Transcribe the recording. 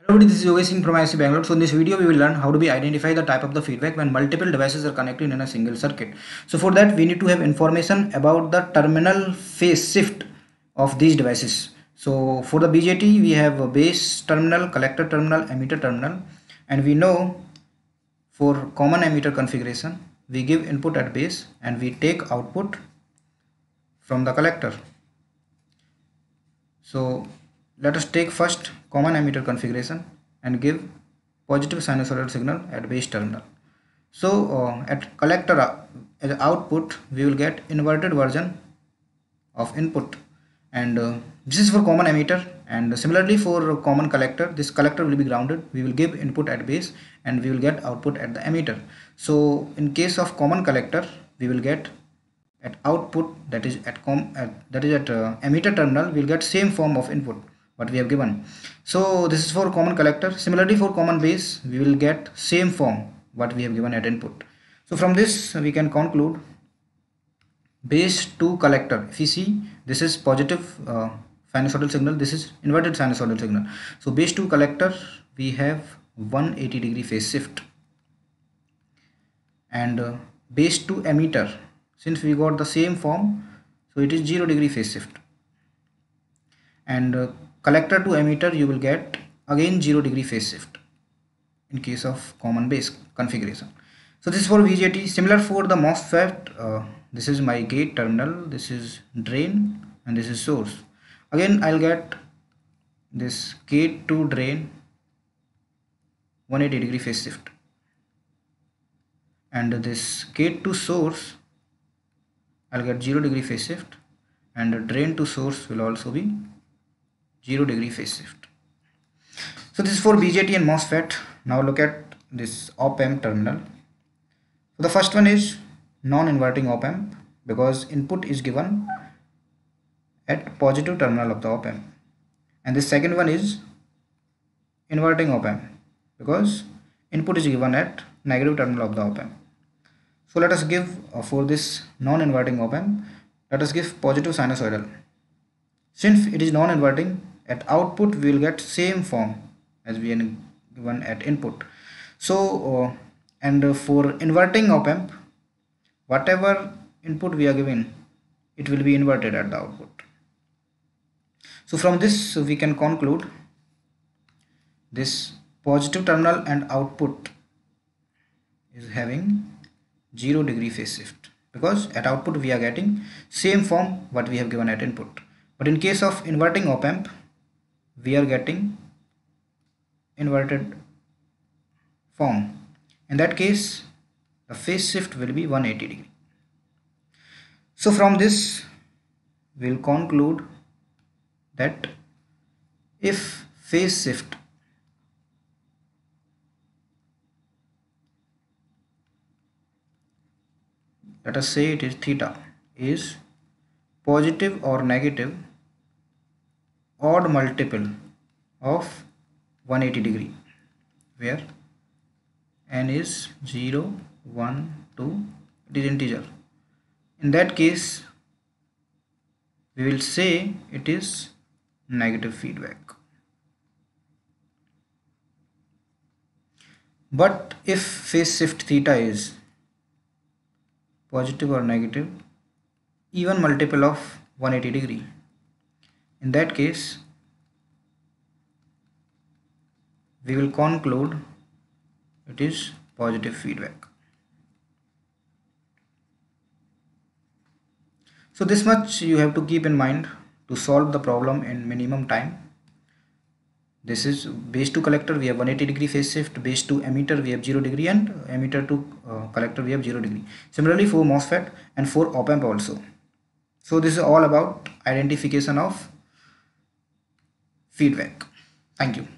Everybody, this is Yogesh Singh from IISc Bangalore. So in this video, we will learn how to be identify the type of the feedback when multiple devices are connected in a single circuit. So for that, we need to have information about the terminal phase shift of these devices. So for the BJT, we have a base terminal, collector terminal, emitter terminal, and we know for common emitter configuration, we give input at base and we take output from the collector. So let us take first common emitter configuration and give positive sinusoidal signal at base terminal. So at collector as output we will get inverted version of input, and this is for common emitter. And similarly for common collector, this collector will be grounded. We will give input at base and we will get output at the emitter. So in case of common collector, we will get at output, that is at emitter terminal, we'll get same form of input what we have given. So this is for common collector. Similarly for common base, we will get same form what we have given at input. So from this we can conclude base to collector. If you see, this is positive sinusoidal signal, this is inverted sinusoidal signal. So base to collector we have 180 degree phase shift, and base to emitter, since we got the same form, so it is 0 degree phase shift, and collector to emitter you will get again 0 degree phase shift in case of common base configuration. So this is for BJT. Similar for the MOSFET, this is my gate terminal, this is drain, and this is source. Again I'll get this gate to drain 180 degree phase shift, and this gate to source I'll get 0 degree phase shift, and drain to source will also be 0 degree phase shift. So this is for BJT and MOSFET. Now look at this op-amp terminal. So the first one is non-inverting op-amp, because input is given at positive terminal of the op-amp, and the second one is inverting op-amp, because input is given at negative terminal of the op-amp. So let us give for this non-inverting op-amp, let us give positive sinusoidal. Since it is non-inverting, at output we will get same form as we are given at input. So and for inverting op-amp, whatever input we are given, it will be inverted at the output. So from this we can conclude this positive terminal and output is having 0 degree phase shift, because at output we are getting same form what we have given at input. But in case of inverting op-amp, we are getting inverted form. In that case the phase shift will be 180 degree. So from this we will conclude that if phase shift let us say it is theta is positive or negative odd multiple of 180 degree, where n is 0, 1, 2, it is integer, in that case we will say it is negative feedback. But if phase shift theta is positive or negative even multiple of 180 degree, in that case we will conclude it is positive feedback. So this much you have to keep in mind to solve the problem in minimum time. This is base to collector, we have 180 degree phase shift, base to emitter we have 0 degree, and emitter to collector we have 0 degree. Similarly for MOSFET and for op-amp also. So this is all about identification of feedback. Thank you.